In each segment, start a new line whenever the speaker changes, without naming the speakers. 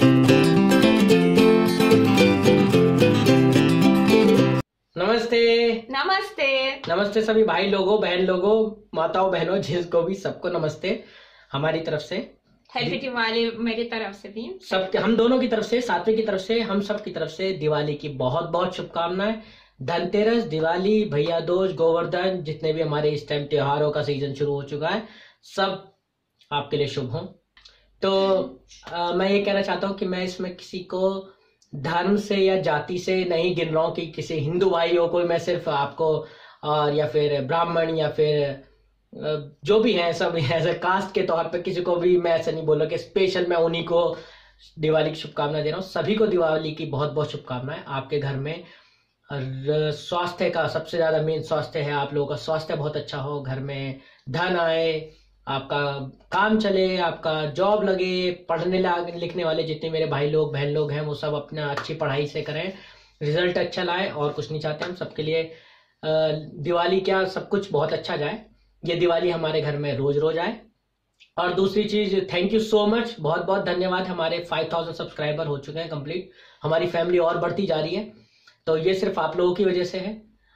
नमस्ते
नमस्ते
नमस्ते सभी भाई लोगों, बहन लोगों, माताओं बहनों, जिसको भी सबको नमस्ते हमारी तरफ से।
हैप्पी दिवाली मेरी तरफ से भी,
सब हम दोनों की तरफ से, सात्विक की तरफ से, हम सब की तरफ से दिवाली की बहुत बहुत शुभकामनाएं। धनतेरस, दिवाली, भैया दूज, गोवर्धन, जितने भी हमारे इस टाइम त्योहारों का सीजन शुरू हो चुका है, सब आपके लिए शुभ हो। तो मैं ये कहना चाहता हूँ कि मैं इसमें किसी को धर्म से या जाति से नहीं गिन रहा हूँ कि किसी हिंदू भाई हो कोई, मैं सिर्फ आपको और या फिर ब्राह्मण या फिर जो भी है सब एज ए कास्ट के तौर पे किसी को भी मैं ऐसा नहीं बोल रहा कि स्पेशल मैं उन्हीं को दिवाली की शुभकामनाएं दे रहा हूँ। सभी को दिवाली की बहुत बहुत शुभकामनाएं। आपके घर में स्वास्थ्य का सबसे ज्यादा मेन स्वास्थ्य है, आप लोगों का स्वास्थ्य बहुत अच्छा हो, घर में धन आए, आपका काम चले, आपका जॉब लगे, पढ़ने लिखने वाले जितने मेरे भाई लोग बहन लोग हैं वो सब अपना अच्छी पढ़ाई से करें, रिजल्ट अच्छा लाए, और कुछ नहीं चाहते हम। सबके लिए दिवाली क्या, सब कुछ बहुत अच्छा जाए। ये दिवाली हमारे घर में रोज रोज आए। और दूसरी चीज, थैंक यू सो मच, बहुत बहुत धन्यवाद। हमारे 5000 सब्सक्राइबर हो चुके हैं कंप्लीट, हमारी फैमिली और बढ़ती जा रही है, तो ये सिर्फ आप लोगों की वजह से है।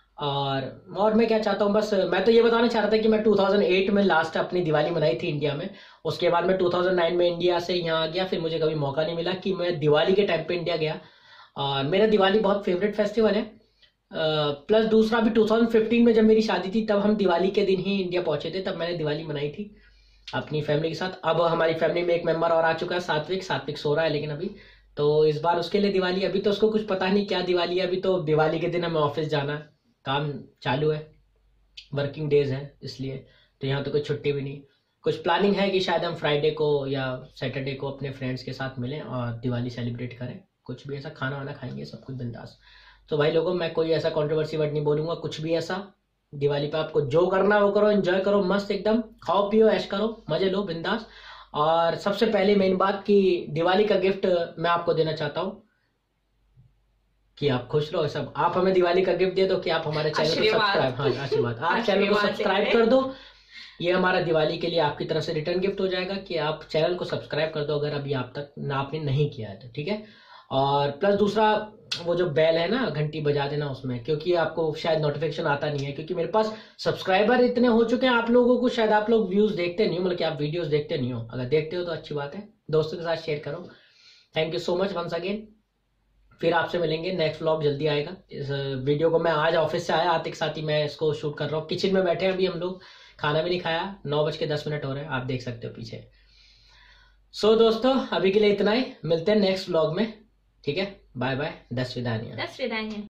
और मैं क्या चाहता हूँ, बस मैं तो ये बताना चाह रहा था कि मैं 2008 में लास्ट अपनी दिवाली मनाई थी इंडिया में। उसके बाद मैं 2009 में इंडिया से यहाँ आ गया, फिर मुझे कभी मौका नहीं मिला कि मैं दिवाली के टाइम पे इंडिया गया। और मेरा दिवाली बहुत फेवरेट फेस्टिवल है। प्लस दूसरा भी 2015 में जब मेरी शादी थी तब हम दिवाली के दिन ही इंडिया पहुंचे थे, तब मैंने दिवाली मनाई थी अपनी फैमिली के साथ। अब हमारी फैमिली में एक मेंबर और आ चुका है, सात्विक सो रहा है लेकिन अभी, तो इस बार उसके लिए दिवाली, अभी तो उसको कुछ पता नहीं क्या दिवाली है। अभी तो दिवाली के दिन हमें ऑफिस जाना है, काम चालू है, वर्किंग डेज है इसलिए, तो यहाँ तो कोई छुट्टी भी नहीं। कुछ प्लानिंग है कि शायद हम फ्राइडे को या सैटरडे को अपने फ्रेंड्स के साथ मिलें और दिवाली सेलिब्रेट करें, कुछ भी ऐसा खाना वाना खाएंगे, सब कुछ बिंदास। तो भाई लोगों, मैं कोई ऐसा कंट्रोवर्सी वर्ड नहीं बोलूंगा, कुछ भी ऐसा। दिवाली पे आपको जो करना वो करो, एंजॉय करो, मस्त एकदम खाओ पियो ऐश करो, मजे लो बिंदास। और सबसे पहले मेन बात कि दिवाली का गिफ्ट मैं आपको देना चाहता हूँ कि आप खुश रहो। सब आप हमें दिवाली का गिफ्ट दे दो कि आप हमारे चैनल को सब्सक्राइब, हाँ आशीर्वाद, आप चैनल को सब्सक्राइब कर दो। ये हमारा दिवाली के लिए आपकी तरफ से रिटर्न गिफ्ट हो जाएगा कि आप चैनल को सब्सक्राइब कर दो अगर अभी आप तक ना आपने नहीं किया है तो, ठीक है। और प्लस दूसरा, वो जो बेल है ना, घंटी बजा देना उसमें, क्योंकि आपको शायद नोटिफिकेशन आता नहीं है, क्योंकि मेरे पास सब्सक्राइबर इतने हो चुके हैं आप लोगों को, शायद आप लोग व्यूज देखते नहीं हो, मतलब कि आप वीडियोस देखते नहीं हो। अगर देखते हो तो अच्छी बात है, दोस्तों के साथ शेयर करो। Thank you so much once again. फिर आपसे मिलेंगे, नेक्स्ट व्लॉग जल्दी आएगा। इस वीडियो को मैं आज ऑफिस से आया, आते के साथ ही मैं इसको शूट कर रहा हूँ। किचन में बैठे हैं अभी हम लोग, खाना भी नहीं खाया, 9:10 हो रहे हैं, आप देख सकते हो पीछे। सो दोस्तों, अभी के लिए इतना ही, मिलते हैं नेक्स्ट व्लॉग में, ठीक है। बाय बाय, 10 विदाई।